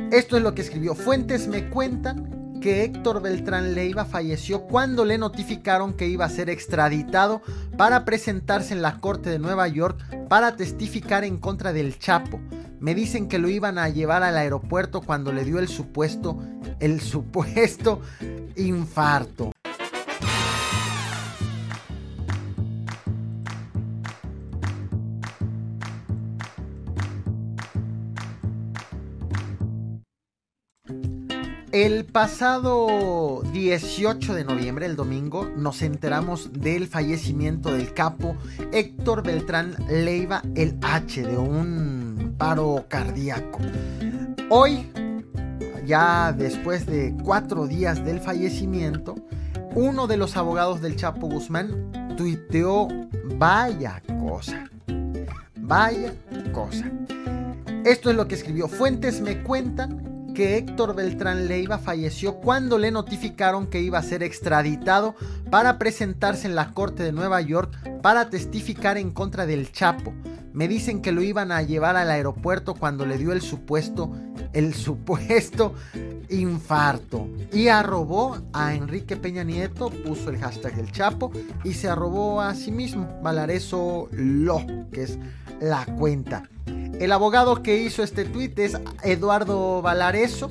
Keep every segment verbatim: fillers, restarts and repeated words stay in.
Esto es lo que escribió. Fuentes me cuentan que Héctor Beltrán Leiva falleció cuando le notificaron que iba a ser extraditado para presentarse en la corte de Nueva York para testificar en contra del Chapo. Me dicen que lo iban a llevar al aeropuerto cuando le dio el supuesto, el supuesto infarto. El pasado dieciocho de noviembre, el domingo, nos enteramos del fallecimiento del capo Héctor Beltrán Leiva, el H, de un paro cardíaco. Hoy, ya después de cuatro días del fallecimiento, uno de los abogados del Chapo Guzmán tuiteó: vaya cosa, vaya cosa. Esto es lo que escribió. Fuentes me cuentan que Héctor Beltrán Leiva falleció cuando le notificaron que iba a ser extraditado para presentarse en la corte de Nueva York para testificar en contra del Chapo. Me dicen que lo iban a llevar al aeropuerto cuando le dio el supuesto, el supuesto infarto. Y arrobó a Enrique Peña Nieto, puso el hashtag del Chapo y se arrobó a sí mismo, Valareso Lo, que es la cuenta. El abogado que hizo este tuit es Eduardo Valareso.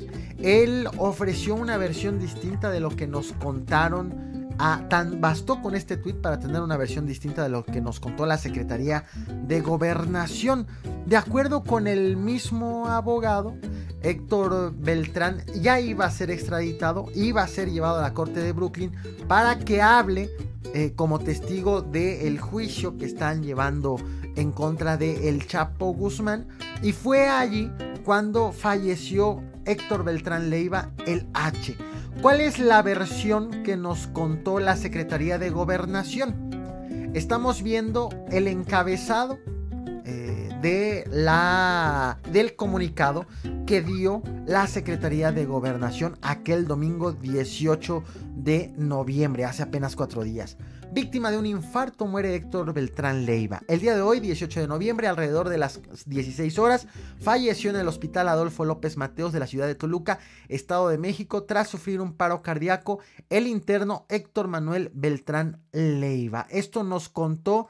Él ofreció una versión distinta de lo que nos contaron. A, tan bastó con este tuit para tener una versión distinta de lo que nos contó la Secretaría de Gobernación. De acuerdo con el mismo abogado, Héctor Beltrán ya iba a ser extraditado, iba a ser llevado a la corte de Brooklyn para que hable eh, como testigo del juicio que están llevando en contra de el Chapo Guzmán, y fue allí cuando falleció Héctor Beltrán Leiva, el H. ¿Cuál es la versión que nos contó la Secretaría de Gobernación? Estamos viendo el encabezado eh, de la, del comunicado que dio la Secretaría de Gobernación aquel domingo dieciocho de noviembre, hace apenas cuatro días. Víctima de un infarto muere Héctor Beltrán Leiva. El día de hoy, dieciocho de noviembre, alrededor de las dieciséis horas, falleció en el Hospital Adolfo López Mateos de la ciudad de Toluca, Estado de México, tras sufrir un paro cardíaco, el interno Héctor Manuel Beltrán Leiva. Esto nos contó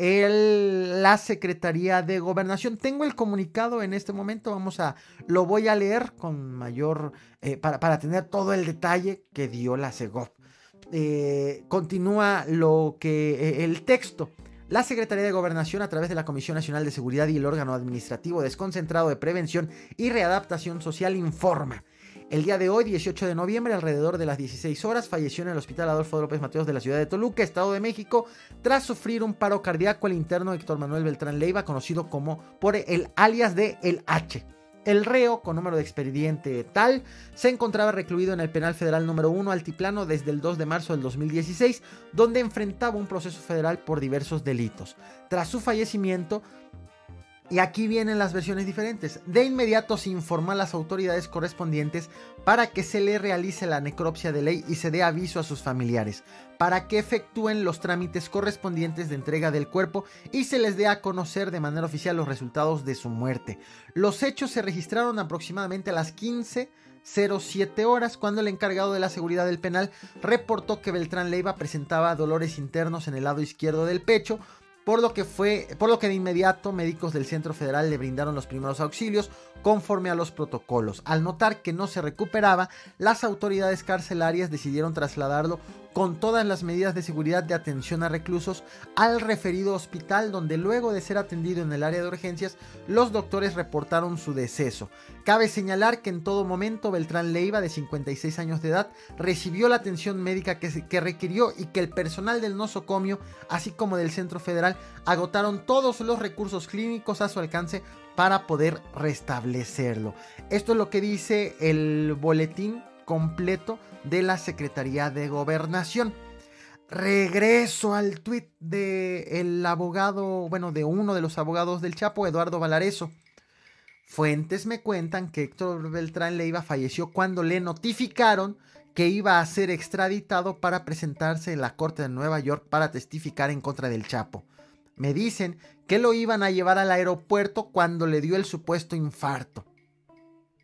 el, la Secretaría de Gobernación. Tengo el comunicado en este momento, vamos a, lo voy a leer con mayor, eh, para, para tener todo el detalle que dio la Segov. Eh, continúa lo que eh, el texto. La Secretaría de Gobernación, a través de la Comisión Nacional de Seguridad y el órgano administrativo desconcentrado de prevención y readaptación social, informa: el día de hoy, dieciocho de noviembre, alrededor de las dieciséis horas, falleció en el Hospital Adolfo López Mateos de la ciudad de Toluca, Estado de México, tras sufrir un paro cardíaco, el interno Héctor Manuel Beltrán Leiva, conocido como por el alias de el H. El reo, con número de expediente tal, se encontraba recluido en el Penal Federal número uno Altiplano desde el dos de marzo del dos mil dieciséis, donde enfrentaba un proceso federal por diversos delitos. Tras su fallecimiento, y aquí vienen las versiones diferentes, de inmediato se informó a las autoridades correspondientes para que se le realice la necropsia de ley y se dé aviso a sus familiares, para que efectúen los trámites correspondientes de entrega del cuerpo y se les dé a conocer de manera oficial los resultados de su muerte. Los hechos se registraron aproximadamente a las quince cero siete horas, cuando el encargado de la seguridad del penal reportó que Beltrán Leiva presentaba dolores internos en el lado izquierdo del pecho, por lo que fue, por lo que de inmediato médicos del Centro Federal le brindaron los primeros auxilios conforme a los protocolos. Al notar que no se recuperaba, las autoridades carcelarias decidieron trasladarlo con todas las medidas de seguridad de atención a reclusos al referido hospital, donde luego de ser atendido en el área de urgencias, los doctores reportaron su deceso. Cabe señalar que en todo momento Beltrán Leiva, de cincuenta y seis años de edad, recibió la atención médica que, se, que requirió, y que el personal del nosocomio, así como del Centro Federal, agotaron todos los recursos clínicos a su alcance para poder restablecerlo. Del Esto es lo que dice el boletín completo de la Secretaría de Gobernación. Regreso al tuit del abogado, bueno, de uno de los abogados del Chapo, Eduardo Valareso. Fuentes me cuentan que Héctor Beltrán Leiva falleció cuando le notificaron que iba a ser extraditado para presentarse en la corte de Nueva York para testificar en contra del Chapo. Me dicen que lo iban a llevar al aeropuerto cuando le dio el supuesto infarto.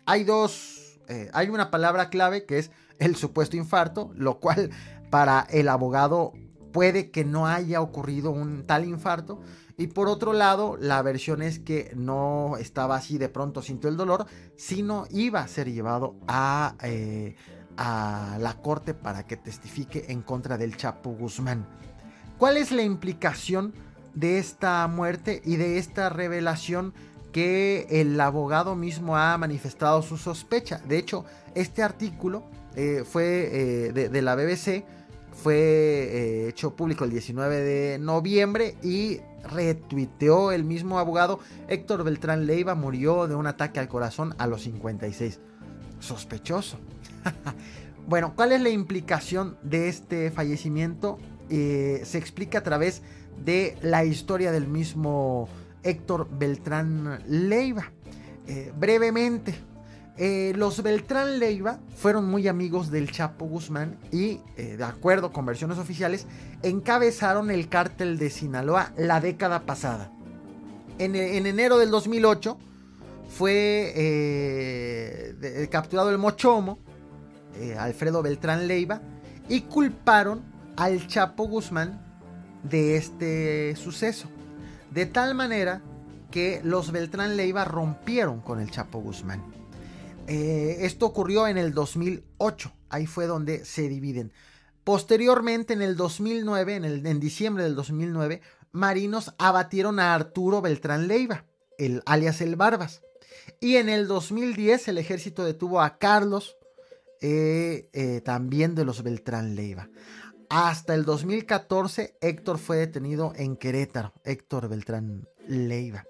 hay dos, eh, hay una palabra clave que es el supuesto infarto, lo cual para el abogado puede que no haya ocurrido un tal infarto. Y por otro lado, la versión es que no estaba así de pronto, sintió el dolor, sino iba a ser llevado a, eh, a la corte para que testifique en contra del Chapo Guzmán. ¿Cuál es la implicación de esta muerte y de esta revelación? Que el abogado mismo ha manifestado su sospecha. De hecho, este artículo eh, fue eh, de, de la B B C, fue eh, hecho público el diecinueve de noviembre y retuiteó el mismo abogado. Héctor Beltrán Leiva murió de un ataque al corazón a los cincuenta y seis. Sospechoso. Bueno, ¿cuál es la implicación de este fallecimiento? Eh, se explica a través de la historia del mismo Héctor Beltrán Leiva. Eh, brevemente, eh, los Beltrán Leiva fueron muy amigos del Chapo Guzmán y, eh, de acuerdo con versiones oficiales, encabezaron el cártel de Sinaloa la década pasada. En, en enero del dos mil ocho fue eh, de, capturado el Mochomo, eh, Alfredo Beltrán Leiva, y culparon al Chapo Guzmán de este suceso. De tal manera que los Beltrán Leiva rompieron con el Chapo Guzmán. Eh, esto ocurrió en el dos mil ocho. Ahí fue donde se dividen. Posteriormente, en el dos mil nueve, en, el, en diciembre del dos mil nueve, marinos abatieron a Arturo Beltrán Leiva, el, alias el Barbas. Y en el dos mil diez el ejército detuvo a Carlos, eh, eh, también de los Beltrán Leiva. Hasta el dos mil catorce, Héctor fue detenido en Querétaro, Héctor Beltrán Leiva.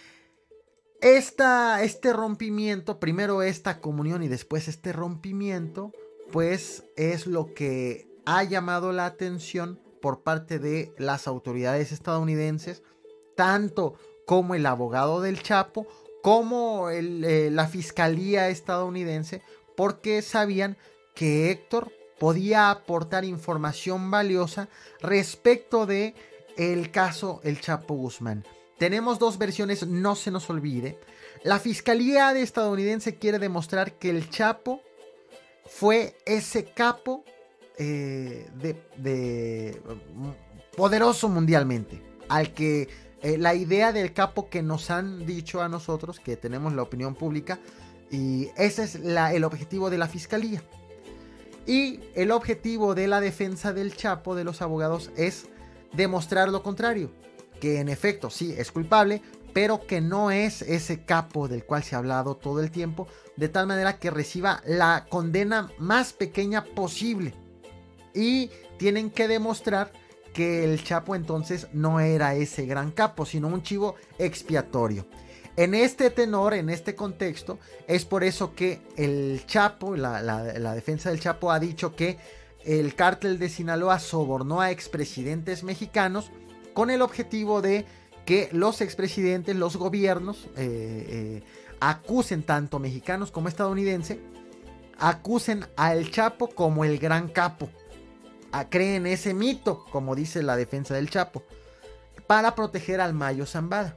Esta, este rompimiento, primero esta comunión y después este rompimiento, pues es lo que ha llamado la atención por parte de las autoridades estadounidenses, tanto como el abogado del Chapo, como el, eh, la fiscalía estadounidense, porque sabían que Héctor podía aportar información valiosa respecto de el caso El Chapo Guzmán. Tenemos dos versiones, no se nos olvide. La fiscalía de estadounidense quiere demostrar que el Chapo fue ese capo eh, de, de poderoso mundialmente, al que eh, la idea del capo que nos han dicho a nosotros, que tenemos la opinión pública, y ese es la, el objetivo de la fiscalía. Y el objetivo de la defensa del Chapo, de los abogados, es demostrar lo contrario, que en efecto sí es culpable, pero que no es ese capo del cual se ha hablado todo el tiempo, de tal manera que reciba la condena más pequeña posible. Y tienen que demostrar que el Chapo entonces no era ese gran capo, sino un chivo expiatorio. En este tenor, en este contexto, es por eso que el Chapo, la, la, la defensa del Chapo ha dicho que el cártel de Sinaloa sobornó a expresidentes mexicanos con el objetivo de que los expresidentes, los gobiernos, eh, eh, acusen, tanto mexicanos como estadounidenses, acusen al Chapo como el gran capo. A, creen ese mito, como dice la defensa del Chapo, para proteger al Mayo Zambada.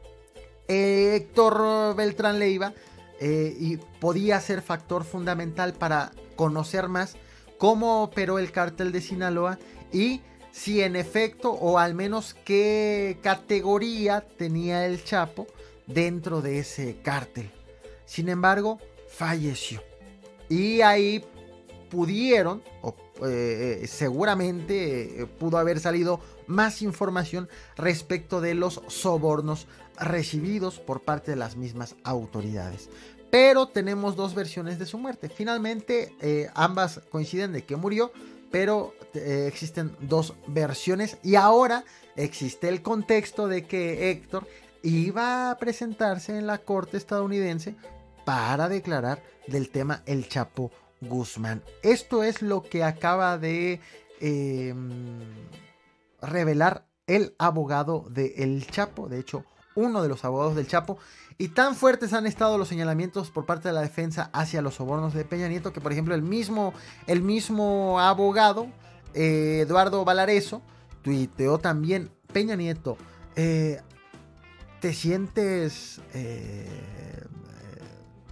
Héctor Beltrán Leiva eh, y podía ser factor fundamental para conocer más cómo operó el cártel de Sinaloa y si en efecto, o al menos qué categoría tenía el Chapo dentro de ese cártel. Sin embargo, falleció. Y ahí pudieron, o eh, seguramente eh, pudo haber salido más información respecto de los sobornos recibidos por parte de las mismas autoridades. Pero tenemos dos versiones de su muerte. Finalmente, eh, ambas coinciden de que murió, pero eh, existen dos versiones. Y ahora existe el contexto de que Héctor iba a presentarse en la corte estadounidense para declarar del tema El Chapo Guzmán. Esto es lo que acaba de eh, revelar el abogado de El Chapo. De hecho, uno de los abogados del Chapo, y tan fuertes han estado los señalamientos por parte de la defensa hacia los sobornos de Peña Nieto, que por ejemplo el mismo, el mismo abogado eh, Eduardo Valareso tuiteó también: Peña Nieto, eh, ¿te sientes eh,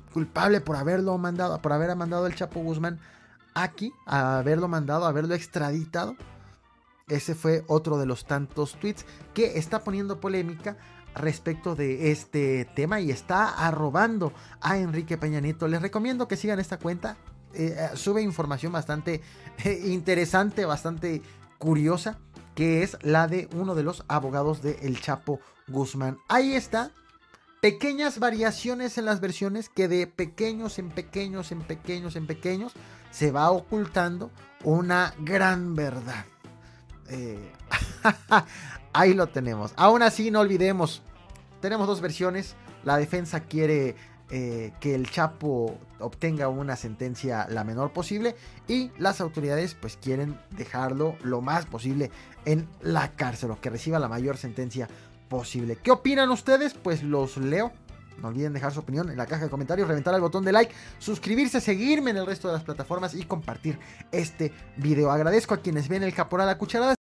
culpable por haberlo mandado, por haber mandado al Chapo Guzmán aquí, a haberlo mandado, a haberlo extraditado. Ese fue otro de los tantos tweets que está poniendo polémica respecto de este tema y está arrobando a Enrique Peña Nieto. Les recomiendo que sigan esta cuenta. Eh, sube información bastante eh, interesante, bastante curiosa, que es la de uno de los abogados de El Chapo Guzmán. Ahí está. Pequeñas variaciones en las versiones que de pequeños en pequeños en pequeños en pequeños se va ocultando una gran verdad. Eh, ahí lo tenemos. Aún así, no olvidemos, tenemos dos versiones. La defensa quiere eh, que el Chapo obtenga una sentencia la menor posible y las autoridades pues quieren dejarlo lo más posible en la cárcel, o que reciba la mayor sentencia posible. ¿Qué opinan ustedes? Pues los leo. No olviden dejar su opinión en la caja de comentarios, reventar el botón de like, suscribirse, seguirme en el resto de las plataformas y compartir este video. Agradezco a quienes ven el Caporal a Cucharadas.